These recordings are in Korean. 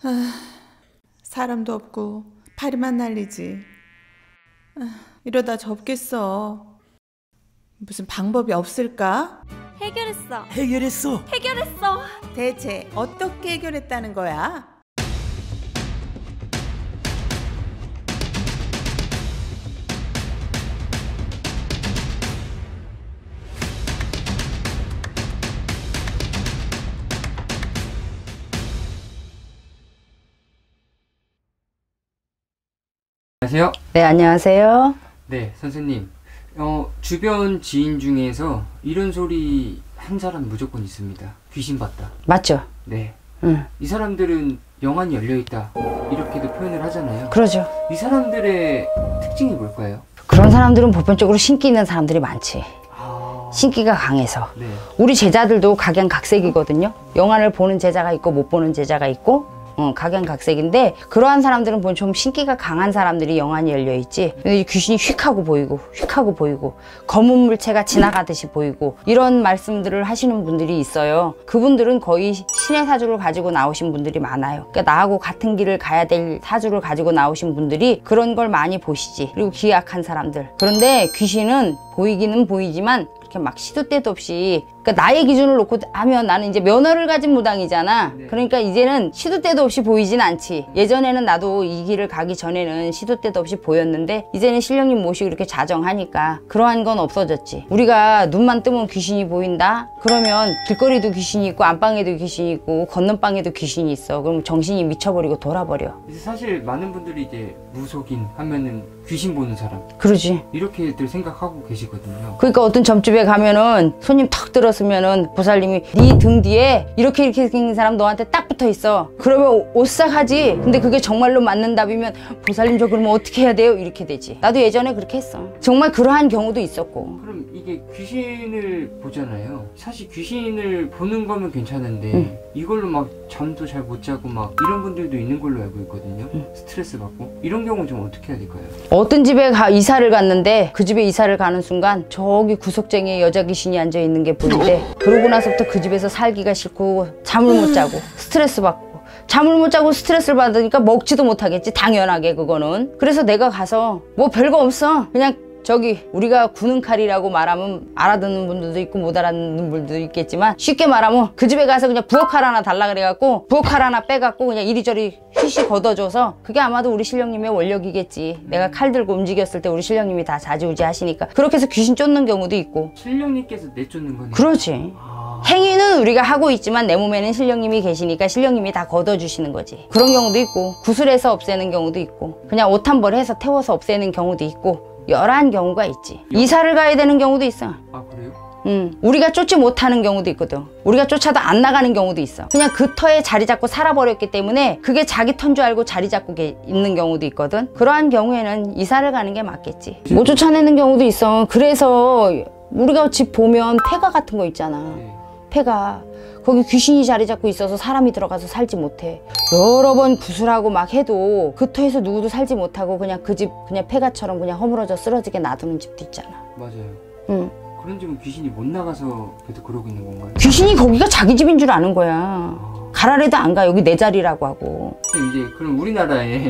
사람도 없고 파리만 날리지. 이러다 접겠어. 무슨 방법이 없을까? 해결했어. 대체 어떻게 해결했다는 거야? 안녕하세요. 네, 안녕하세요. 네, 선생님. 주변 지인 중에서 이런 소리 한 사람 무조건 있습니다. 귀신 봤다. 맞죠? 네. 응. 이 사람들은 영안이 열려있다. 이렇게도 표현을 하잖아요. 그러죠. 이 사람들의 특징이 뭘까요? 그런 사람들은 보편적으로 신기 있는 사람들이 많지. 아... 신기가 강해서. 네. 우리 제자들도 각양각색이거든요. 영안을 보는 제자가 있고 못 보는 제자가 있고 각양각색인데, 그러한 사람들은 보면 좀 신기가 강한 사람들이 영안이 열려있지. 근데 귀신이 휙 하고 보이고 휙 하고 보이고 검은 물체가 지나가듯이 보이고 이런 말씀들을 하시는 분들이 있어요. 그분들은 거의 신의 사주를 가지고 나오신 분들이 많아요. 그러니까 나하고 같은 길을 가야 될 사주를 가지고 나오신 분들이 그런 걸 많이 보시지. 그리고 기약한 사람들. 그런데 귀신은 보이기는 보이지만 그렇게 막 시도 때도 없이, 그러니까 나의 기준을 놓고 하면 나는 이제 면허를 가진 무당이잖아. 네. 그러니까 이제는 시도 때도 없이 보이진 않지. 예전에는 나도 이 길을 가기 전에는 시도 때도 없이 보였는데, 이제는 신령님 모시고 이렇게 자정하니까 그러한 건 없어졌지. 우리가 눈만 뜨면 귀신이 보인다? 그러면 길거리도 귀신이 있고 안방에도 귀신이 있고 건넌방에도 귀신이 있어. 그럼 정신이 미쳐버리고 돌아버려. 사실 많은 분들이 이제 무속인 하면은 귀신 보는 사람, 그러지. 이렇게들 생각하고 계시거든요. 그러니까 어떤 점집에 가면은 손님 턱 들었으면은 보살님이 네 등 뒤에 이렇게 생긴 사람 너한테 딱 붙어 있어. 그러면 오싹하지. 근데 그게 정말로 맞는 답이면 보살님 저 그러면 어떻게 해야 돼요? 이렇게 되지. 나도 예전에 그렇게 했어. 정말 그러한 경우도 있었고. 그럼 이게 귀신을 보잖아요. 사실 귀신을 보는 거면 괜찮은데 이걸로 막 잠도 잘 못 자고 막 이런 분들도 있는 걸로 알고 있거든요. 스트레스 받고. 이런 경우는 좀 어떻게 해야 될까요? 어떤 집에 이사를 갔는데, 그 집에 이사를 가는 순간 저기 구석쟁이에 여자 귀신이 앉아 있는 게 보이대. 그러고 나서부터 그 집에서 살기가 싫고 잠을 못 자고 스트레스 받고, 잠을 못 자고 스트레스를 받으니까 먹지도 못하겠지, 당연하게. 그거는. 그래서 내가 가서 뭐 별거 없어, 그냥 저기 우리가 구는 칼이라고 말하면 알아듣는 분들도 있고 못 알아듣는 분들도 있겠지만, 쉽게 말하면 그 집에 가서 그냥 부엌칼 하나 달라 그래갖고 부엌칼 하나 빼갖고 그냥 이리저리 휘시 걷어줘서, 그게 아마도 우리 신령님의 원력이겠지. 내가 칼 들고 움직였을 때 우리 신령님이 다 좌지우지 하시니까 그렇게 해서 귀신 쫓는 경우도 있고. 신령님께서 내쫓는 거네요. 그렇지. 행위는 우리가 하고 있지만 내 몸에는 신령님이 계시니까 신령님이 다 걷어주시는 거지. 그런 경우도 있고, 구슬해서 없애는 경우도 있고, 그냥 옷 한 벌 해서 태워서 없애는 경우도 있고, 여러한 경우가 있지. 이사를 가야 되는 경우도 있어. 아, 그래요? 우리가 쫓지 못하는 경우도 있거든. 우리가 쫓아도 안 나가는 경우도 있어. 그냥 그 터에 자리 잡고 살아버렸기 때문에 그게 자기 터인 줄 알고 자리 잡고 있는 경우도 있거든. 그러한 경우에는 이사를 가는 게 맞겠지. 못 쫓아내는 경우도 있어. 그래서 우리가 집 보면 폐가 같은 거 있잖아. 네. 폐가, 거기 귀신이 자리 잡고 있어서 사람이 들어가서 살지 못해. 여러 번 구슬하고 막 해도 그 터에서 누구도 살지 못하고 그냥 그 집 그냥 폐가처럼 그냥 허물어져 쓰러지게 놔두는 집도 있잖아. 맞아요. 그런 집은 귀신이 못 나가서 계속 그러고 있는 건가요? 귀신이 거기가 자기 집인 줄 아는 거야. 가라래도 안 가. 여기 내 자리라고 하고. 이제 그럼 우리나라에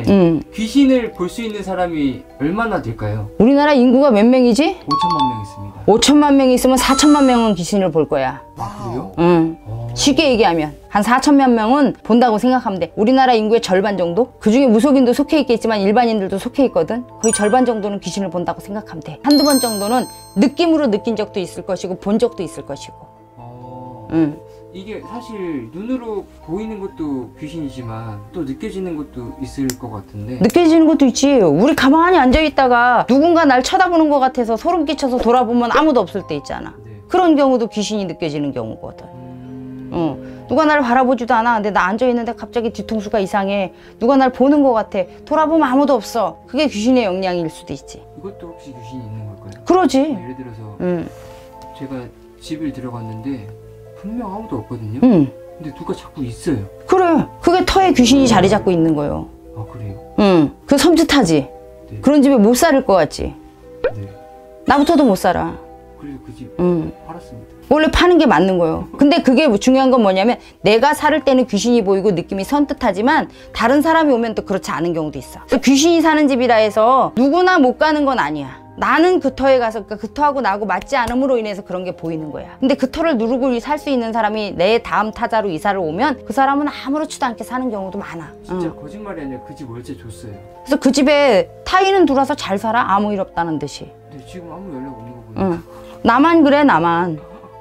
귀신을 볼 수 있는 사람이 얼마나 될까요? 우리나라 인구가 몇 명이지? 5천만 명 있습니다. 5천만 명 있으면 4천만 명은 귀신을 볼 거야. 아, 그래요? 응. 쉽게 얘기하면 한 4천만 명은 본다고 생각하면 돼. 우리나라 인구의 절반 정도? 그중에 무속인도 속해 있겠지만 일반인들도 속해 있거든. 거의 절반 정도는 귀신을 본다고 생각하면 돼. 한두 번 정도는 느낌으로 느낀 적도 있을 것이고 본 적도 있을 것이고. 이게 사실 눈으로 보이는 것도 귀신이지만 또 느껴지는 것도 있을 것 같은데. 느껴지는 것도 있지. 우리 가만히 앉아있다가 누군가 날 쳐다보는 것 같아서 소름 끼쳐서 돌아보면 아무도 없을 때 있잖아. 네. 그런 경우도 귀신이 느껴지는 경우거든. 누가 날 바라보지도 않아. 근데 나 앉아있는데 갑자기 뒤통수가 이상해. 누가 날 보는 것 같아. 돌아보면 아무도 없어. 그게 귀신의 영향일 수도 있지. 이것도 혹시 귀신이 있는 걸까요? 그러지. 예를 들어서 제가 집을 들어갔는데 분명 아무도 없거든요. 근데 누가 자꾸 있어요. 그래. 그게 터에 귀신이 자리 잡고 있는 거예요. 아, 그래요? 그 섬찟하지. 네. 그런 집에 못 살을 것 같지. 네. 나부터도 못 살아. 그래서 그 집 팔았습니다. 원래 파는 게 맞는 거예요. 근데 그게 중요한 건 뭐냐면 내가 살을 때는 귀신이 보이고 느낌이 선뜻하지만 다른 사람이 오면 또 그렇지 않은 경우도 있어. 그래서 귀신이 사는 집이라 해서 누구나 못 가는 건 아니야. 나는 그 터에 가서 그 터하고 나하고 맞지 않음으로 인해서 그런 게 보이는 거야. 근데 그 터를 누르고 살 수 있는 사람이 내 다음 타자로 이사를 오면 그 사람은 아무렇지도 않게 사는 경우도 많아. 진짜 거짓말이 아니라 그 집 월세 줬어요. 그래서 그 집에 타인은 들어와서 잘 살아? 아무 일 없다는 듯이. 근데 지금 아무 연락 없는 거 보니까. 나만 그래 나만.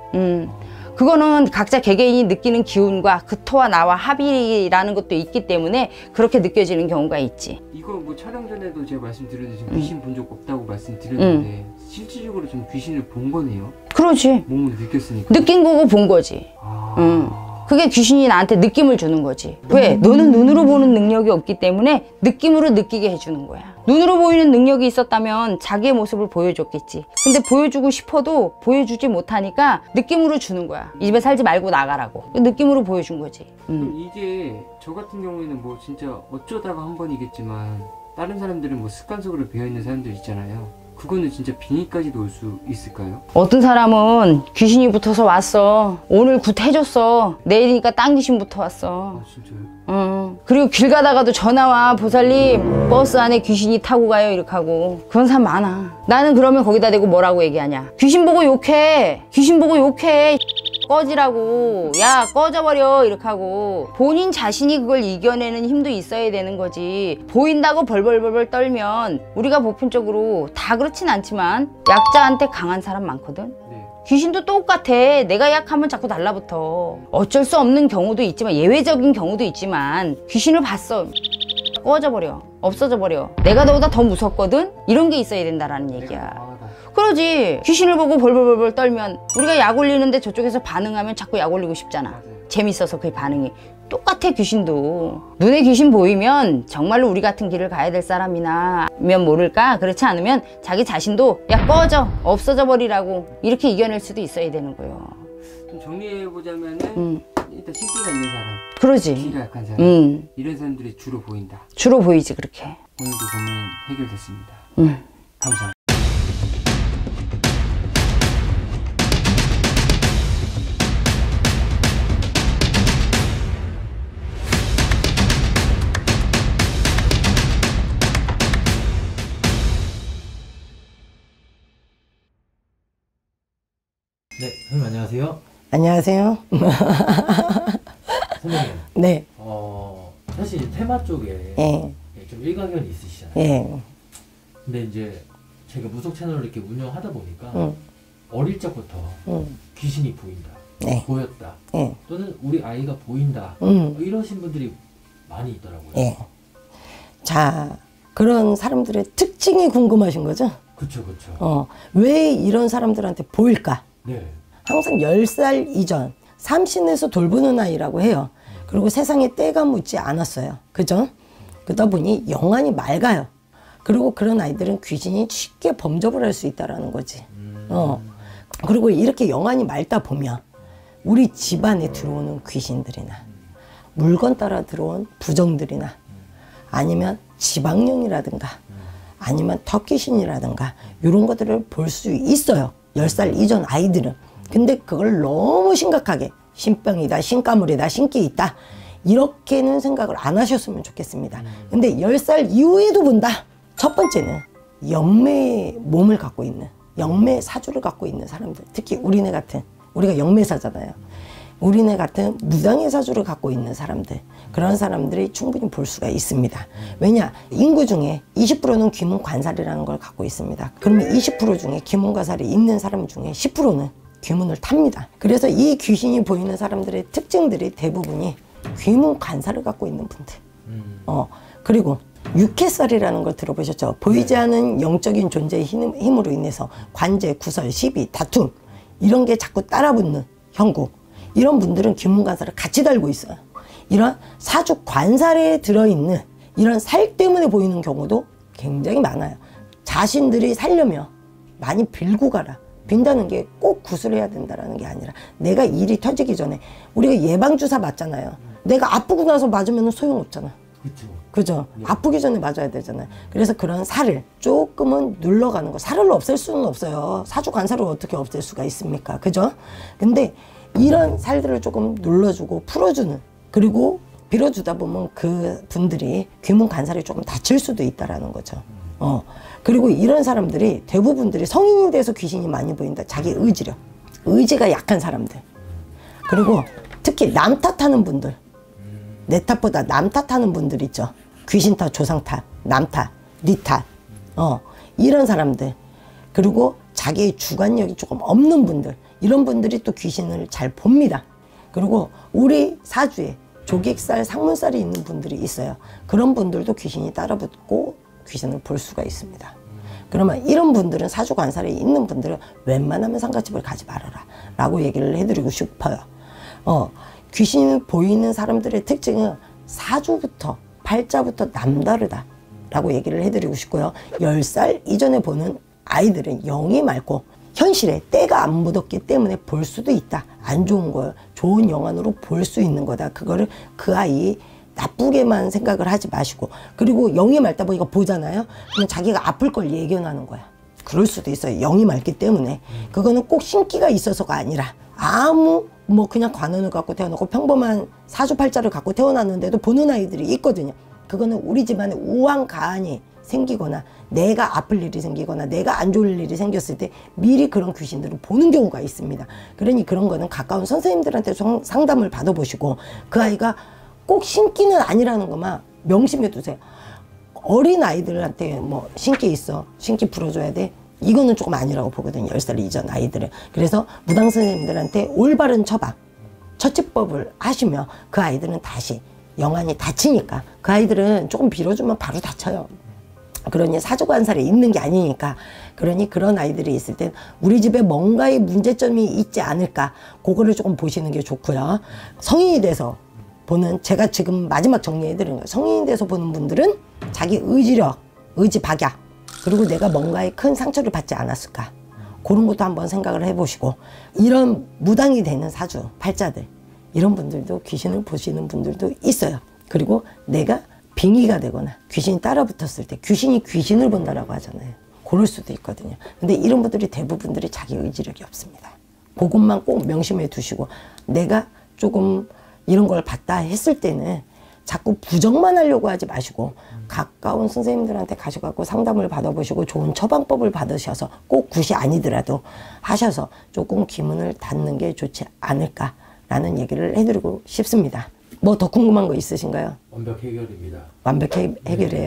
그거는 각자 개개인이 느끼는 기운과 그 터와 나와 합이라는 것도 있기 때문에 그렇게 느껴지는 경우가 있지. 이거 뭐 촬영 전에도 제가 말씀드렸는데 지금 귀신 본 적 없다고 말씀드렸는데 실질적으로 좀 귀신을 본 거네요. 그러지. 몸으로 느꼈으니까. 느낀 거고 본 거지. 그게 귀신이 나한테 느낌을 주는 거지. 왜? 너는 눈으로 보는 능력이 없기 때문에 느낌으로 느끼게 해주는 거야. 눈으로 보이는 능력이 있었다면 자기의 모습을 보여줬겠지. 근데 보여주고 싶어도 보여주지 못하니까 느낌으로 주는 거야. 이 집에 살지 말고 나가라고. 느낌으로 보여준 거지. 그럼 이게 저 같은 경우에는 뭐 진짜 어쩌다가 한 번이겠지만 다른 사람들은 뭐 습관적으로 배어있는 사람들 있잖아요. 그거는 진짜 빙의까지도 올 수 있을까요? 어떤 사람은 귀신이 붙어서 왔어. 오늘 굿 해줬어. 내일이니까 딴 귀신 붙어 왔어. 아 진짜요? 그리고 길 가다가도 전화와 보살님 버스 안에 귀신이 타고 가요 이렇게 하고. 그런 사람 많아. 나는 그러면 거기다 대고 뭐라고 얘기하냐. 귀신 보고 욕해. 귀신 보고 욕해. 꺼지라고. 야 꺼져버려 이렇게 하고. 본인 자신이 그걸 이겨내는 힘도 있어야 되는 거지. 보인다고 벌벌벌벌 떨면 우리가 보편적으로 다 그렇진 않지만 약자한테 강한 사람 많거든. 네. 귀신도 똑같아. 내가 약하면 자꾸 달라붙어. 어쩔 수 없는 경우도 있지만 예외적인 경우도 있지만 귀신을 봤어. 꺼져버려. 없어져버려. 내가 너보다 더 무섭거든? 이런 게 있어야 된다라는 얘기야. 그러지. 귀신을 보고 벌벌벌벌 떨면 우리가 약 올리는데 저쪽에서 반응하면 자꾸 약 올리고 싶잖아. 맞아요. 재밌어서 그 반응이. 똑같아 귀신도. 눈에 귀신 보이면 정말로 우리 같은 길을 가야 될 사람이나 면 모를까? 그렇지 않으면 자기 자신도 야 꺼져. 없어져 버리라고. 이렇게 이겨낼 수도 있어야 되는 거예요. 좀 정리해보자면은 일단 신기가 있는 사람, 그러지. 기가 약한 사람 이런 사람들이 주로 보인다. 주로 보이지 그렇게. 오늘도 고민 해결됐습니다. 감사합니다. 네, 선생님 안녕하세요. 안녕하세요. 선생님, 네. 사실 이제 테마 쪽에 예. 좀 일가견이 있으시잖아요. 예. 근데 이제 제가 무속 채널을 이렇게 운영하다 보니까 어릴 적부터 귀신이 보인다, 네. 보였다, 예. 또는 우리 아이가 보인다 뭐 이러신 분들이 많이 있더라고요. 예. 자, 그런 사람들의 특징이 궁금하신 거죠? 그쵸, 그쵸. 왜 이런 사람들한테 보일까? 네. 항상 10살 이전, 삼신에서 돌보는 아이라고 해요. 그리고 세상에 때가 묻지 않았어요. 그죠? 그러다 보니 영안이 맑아요. 그리고 그런 아이들은 귀신이 쉽게 범접을 할 수 있다는 거지. 그리고 이렇게 영안이 맑다 보면 우리 집안에 들어오는 귀신들이나 물건 따라 들어온 부정들이나 아니면 지방령이라든가 아니면 턱귀신이라든가 이런 것들을 볼 수 있어요. 10살 이전 아이들은. 근데 그걸 너무 심각하게 신병이다, 신가물이다, 신기 있다 이렇게는 생각을 안 하셨으면 좋겠습니다. 근데 10살 이후에도 본다. 첫 번째는 영매의 몸을 갖고 있는, 영매 사주를 갖고 있는 사람들, 특히 우리네 같은, 우리가 영매사잖아요. 우리네 같은 무당의 사주를 갖고 있는 사람들, 그런 사람들이 충분히 볼 수가 있습니다. 왜냐? 인구 중에 20%는 귀문관살이라는 걸 갖고 있습니다. 그러면 20% 중에 귀문관살이 있는 사람 중에 10%는 귀문을 탑니다. 그래서 이 귀신이 보이는 사람들의 특징들이 대부분이 귀문관살을 갖고 있는 분들. 그리고 육해살이라는 걸 들어보셨죠? 보이지 않은 영적인 존재의 힘으로 인해서 관제, 구설, 시비, 다툼 이런 게 자꾸 따라붙는 형국. 이런 분들은 귀문관살을 같이 달고 있어요. 이런 사주 관살에 들어있는 이런 살 때문에 보이는 경우도 굉장히 많아요. 자신들이 살려면 많이 빌고 가라. 빈다는 게 꼭 구슬해야 된다는 게 아니라 내가 일이 터지기 전에 우리가 예방주사 맞잖아요. 내가 아프고 나서 맞으면 소용없잖아. 그쵸. 그죠? 네. 아프기 전에 맞아야 되잖아요. 그래서 그런 살을 조금은 눌러가는 거. 살을 없앨 수는 없어요. 사주 관살을 어떻게 없앨 수가 있습니까? 그죠? 근데 이런 살들을 조금 눌러주고 풀어주는, 그리고 빌어주다 보면 그 분들이 귀문 간살이 조금 다칠 수도 있다라는 거죠. 그리고 이런 사람들이 대부분들이 성인이 돼서 귀신이 많이 보인다. 자기 의지력. 의지가 약한 사람들. 그리고 특히 남 탓하는 분들. 내 탓보다 남 탓하는 분들 있죠. 귀신 탓, 조상 탓, 남 탓, 니 탓. 이런 사람들. 그리고 자기의 주관력이 조금 없는 분들. 이런 분들이 또 귀신을 잘 봅니다. 그리고 우리 사주에 조객살, 상문살이 있는 분들이 있어요. 그런 분들도 귀신이 따라붙고 귀신을 볼 수가 있습니다. 그러면 이런 분들은 사주 관살에 있는 분들은 웬만하면 상가집을 가지 말아라 라고 얘기를 해드리고 싶어요. 귀신 보이는 사람들의 특징은 사주부터 팔자부터 남다르다 라고 얘기를 해드리고 싶고요. 10살 이전에 보는 아이들은 영이 맑고 현실에 때가 안 묻었기 때문에 볼 수도 있다. 안 좋은 거예요. 좋은 영안으로 볼 수 있는 거다. 그거를 그 아이 나쁘게만 생각을 하지 마시고, 그리고 영이 맑다 보니까 보잖아요. 그냥 자기가 아플 걸 예견하는 거야. 그럴 수도 있어요. 영이 맑기 때문에. 그거는 꼭 신기가 있어서가 아니라 아무 뭐 그냥 관원을 갖고 태어나고 평범한 사주팔자를 갖고 태어났는데도 보는 아이들이 있거든요. 그거는 우리 집안에 우왕가안이 생기거나 내가 아플 일이 생기거나 내가 안 좋을 일이 생겼을 때 미리 그런 귀신들을 보는 경우가 있습니다. 그러니 그런 거는 가까운 선생님들한테 상담을 받아보시고, 그 아이가 꼭 신기는 아니라는 것만 명심해 두세요. 어린 아이들한테 뭐 신기 있어, 신기 풀어줘야 돼, 이거는 조금 아니라고 보거든요. 10살 이전 아이들은. 그래서 무당 선생님들한테 올바른 처방, 처치법을 하시면 그 아이들은 다시 영안이 다치니까, 그 아이들은 조금 빌어주면 바로 다쳐요. 그러니 사주관살에 있는 게 아니니까. 그러니 그런 아이들이 있을 땐 우리 집에 뭔가의 문제점이 있지 않을까, 그거를 조금 보시는 게 좋고요. 성인이 돼서 보는, 제가 지금 마지막 정리해드리는 거예요. 성인이 돼서 보는 분들은 자기 의지력, 의지박약, 그리고 내가 뭔가에 큰 상처를 받지 않았을까, 그런 것도 한번 생각을 해보시고, 이런 무당이 되는 사주, 팔자들, 이런 분들도 귀신을 보시는 분들도 있어요. 그리고 내가 빙의가 되거나 귀신이 따라붙었을 때 귀신이 귀신을 본다라고 하잖아요. 그럴 수도 있거든요. 근데 이런 분들이 대부분들이 자기 의지력이 없습니다. 그것만 꼭 명심해 두시고, 내가 조금 이런 걸 봤다 했을 때는 자꾸 부정만 하려고 하지 마시고 가까운 선생님들한테 가셔갖고 상담을 받아보시고 좋은 처방법을 받으셔서, 꼭 굿이 아니더라도 하셔서 조금 기문을 닫는 게 좋지 않을까라는 얘기를 해드리고 싶습니다. 뭐 더 궁금한 거 있으신가요? 완벽 해결입니다. 완벽 해결이에요.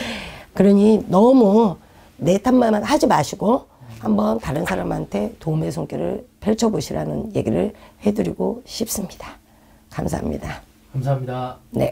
그러니 너무 내 탓만 하지 마시고 한번 다른 사람한테 도움의 손길을 펼쳐보시라는 얘기를 해드리고 싶습니다. 감사합니다. 감사합니다. 네.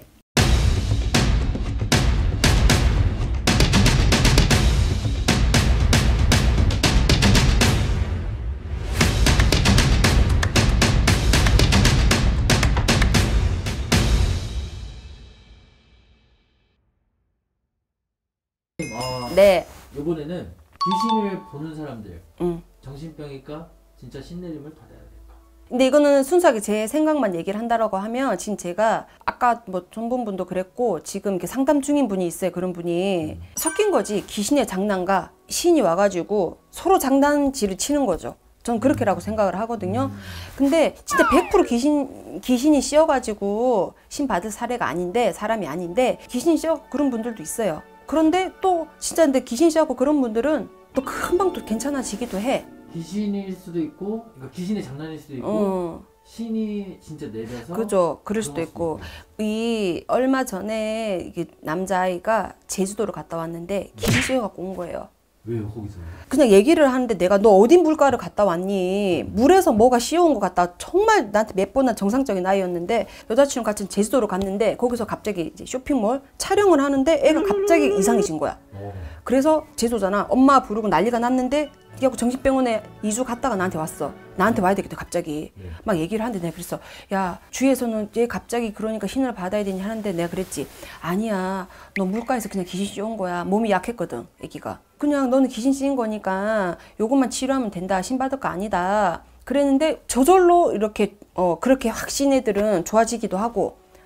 네. 이번에는 귀신을 보는 사람들, 정신병일까? 진짜 신내림을 받아야 될까? 근데 이거는 순수하게 제 생각만 얘기를 한다라고 하면, 지금 제가 아까 뭐 전분분도 그랬고 지금 이렇게 상담 중인 분이 있어요. 그런 분이 섞인 거지, 귀신의 장난과 신이 와가지고 서로 장난질을 치는 거죠. 전 그렇게라고 생각을 하거든요. 근데 진짜 100% 귀신이 씌어가지고 신 받을 사례가 아닌데, 사람이 아닌데 귀신이 씌어 그런 분들도 있어요. 그런데 또 진짜 근데 귀신 씌어갖고 그런 분들은 또 금방 또 괜찮아지기도 해. 귀신일 수도 있고, 그러니까 귀신의 장난일 수도 있고, 신이 진짜 내려서. 그죠. 그럴 수도 있고. 이 얼마 전에 이게 남자아이가 제주도를 갔다 왔는데 귀신 씌어갖고 온 거예요. 왜요, 거기서? 그냥 얘기를 하는데, 내가 너 어디 물가를 갔다 왔니? 물에서 뭐가 씌어온 것 같다. 정말 나한테 몇 번은 정상적인 아이였는데, 여자친구 같이 제주도로 갔는데 거기서 갑자기 이제 쇼핑몰 촬영을 하는데 애가 갑자기 이상해진 거야. 그래서 제주도잖아. 엄마 부르고 난리가 났는데, 그래갖고 정신병원에 2주 갔다가 나한테 왔어. 나한테 와야 되겠다 갑자기. 막 얘기를 하는데, 내가 그랬어. 야, 주위에서는 얘 갑자기 그러니까 신을 받아야 되니 하는데, 내가 그랬지. 아니야, 너 물가에서 그냥 귀신 씌운 거야. 몸이 약했거든, 애기가. 그냥 너는 귀신 씌인 거니까 요것만 치료하면 된다. 신 받을 거 아니다. 그랬는데 저절로 이렇게 그렇게 확신 애들은 좋아지기도 하고,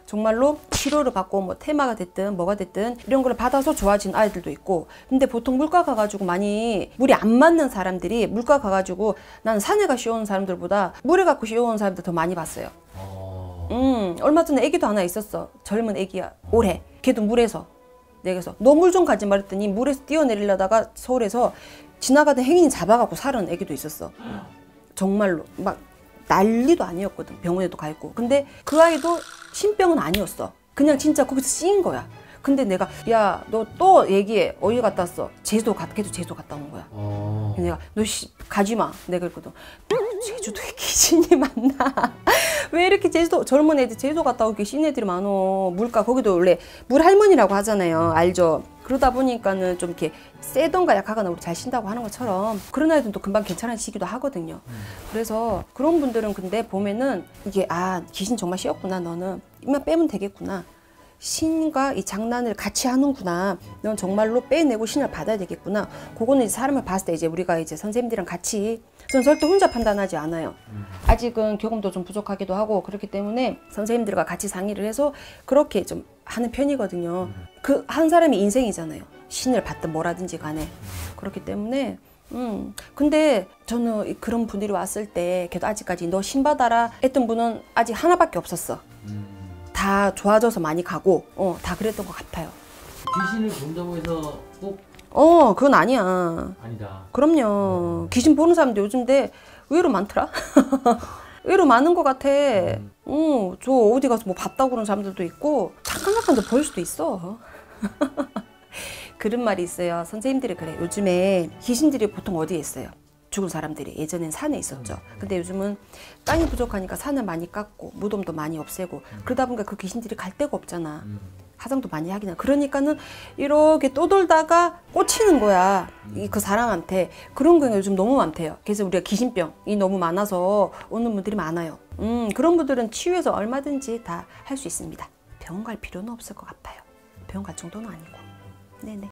정말로 치료를 받고 뭐 테마가 됐든 뭐가 됐든 이런 걸 받아서 좋아진 아이들도 있고. 근데 보통 물가 가가지고 많이 물이 안 맞는 사람들이 물가 가가지고 나는 산에 가 쉬어오는 사람들보다 물에 갖고 쉬어오는 사람들 더 많이 봤어요. 얼마 전에 애기도 하나 있었어. 젊은 애기야. 올해 걔도 물에서 내게서 너 물 좀 가지 말랬더니 물에서 뛰어내리려다가 서울에서 지나가던 행인 잡아갖고 살은 애기도 있었어. 정말로 막 난리도 아니었거든. 병원에도 가 있고. 근데 그 아이도 신병은 아니었어. 그냥 진짜 거기서 씌인 거야. 근데 내가 야 너 또 얘기해. 어디 갔다 왔어? 제주도 걔도 제주도 갔다 온 거야. 내가 너 가지 마. 내가 그랬거든. 제주도에 귀신이 많나? 왜 이렇게 제주도 젊은 애들 제주도 갔다 오기 귀신 애들이 많어. 물가 거기도 원래 물 할머니라고 하잖아요. 알죠? 그러다 보니까는 좀 이렇게 세던가 약하거나 우리 잘 쉰다고 하는 것처럼 그런 아이들도 금방 괜찮아지기도 하거든요. 그래서 그런 분들은 근데 보면은 이게 아 귀신 정말 씌었구나. 너는 입만 빼면 되겠구나. 신과 이 장난을 같이 하는구나. 넌 정말로 빼내고 신을 받아야 되겠구나. 그거는 이제 사람을 봤을 때 이제 우리가 이제 선생님들이랑 같이 저는 절대 혼자 판단하지 않아요. 아직은 경험도 좀 부족하기도 하고 그렇기 때문에 선생님들과 같이 상의를 해서 그렇게 좀 하는 편이거든요. 그 한 사람의 인생이잖아요. 신을 받든 뭐라든지 간에. 그렇기 때문에 근데 저는 그런 분들이 왔을 때 걔도 아직까지 너 신 받아라 했던 분은 아직 하나밖에 없었어. 다 좋아져서 많이 가고 다 그랬던 것 같아요. 귀신을 본다고 해서 꼭 그건 아니야. 아니다. 그럼요. 귀신 보는 사람도 요즘인데 의외로 많더라. 의외로 많은 것 같아. 저 어디 가서 뭐 봤다고 그러는 사람들도 있고 잠깐 더 보일 수도 있어. 그런 말이 있어요. 선생님들이 그래. 요즘에 귀신들이 보통 어디에 있어요? 죽은 사람들이 예전엔 산에 있었죠. 근데 요즘은 땅이 부족하니까 산을 많이 깎고 무덤도 많이 없애고 그러다 보니까 그 귀신들이 갈 데가 없잖아. 화장도 많이 하긴 해. 그러니까는 이렇게 떠돌다가 꽂히는 거야. 그 사람한테. 그런 경우가 요즘 너무 많대요. 그래서 우리가 귀신병이 너무 많아서 오는 분들이 많아요. 그런 분들은 치유해서 얼마든지 다 할 수 있습니다. 병원 갈 필요는 없을 것 같아요. 병원 갈 정도는 아니고. 네네.